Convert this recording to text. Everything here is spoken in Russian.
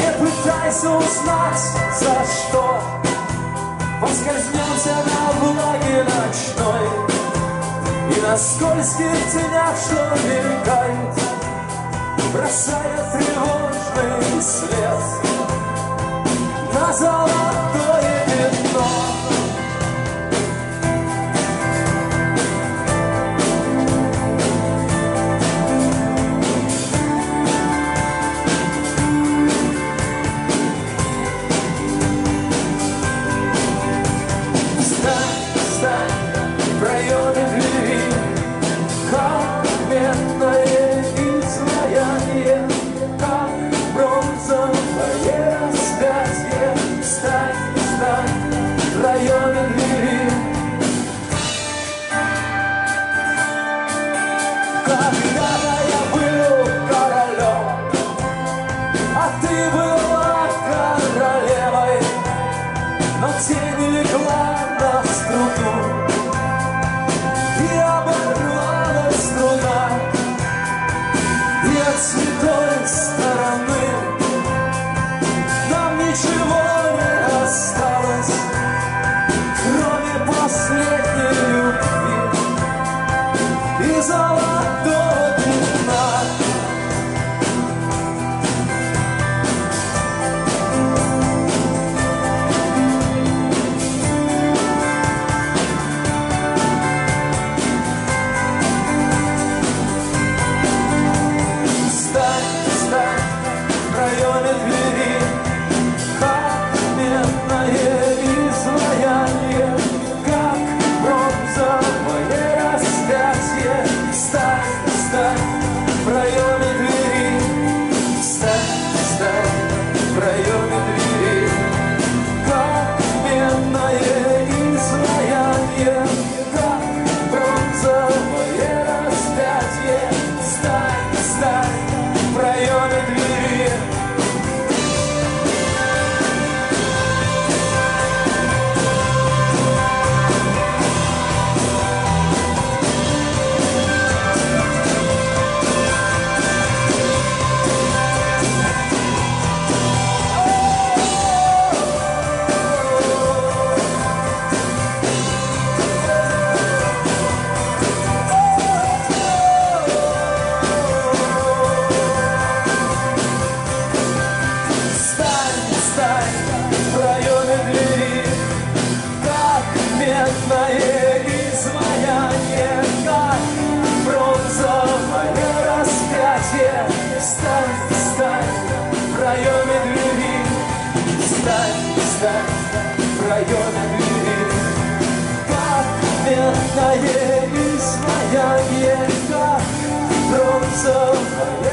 Не пытайся узнать, за что поскользнемся на влаге ночной и на скользких тенях, что мелькают, бросая тревожный след на золотое пятно. Когда-то я был королем, а ты была королевой, но тень легла на струну, и оборвалась струна, и от святой стороны нам ничего не осталось, кроме последней любви и золотого пятна. Встань, встань в районе двери, как медное изваяние, как бронзовое распятие. Встань, встань в районе двери, встань, встань в районе двери, как медное изваяние, как бронзовое распятие. Встань, встань в районе двери. Медное изваяние, как бронзовое распятие. Встань, встань в районе двери, встань, встань в районе двери, как медное изваяние, как бронзовое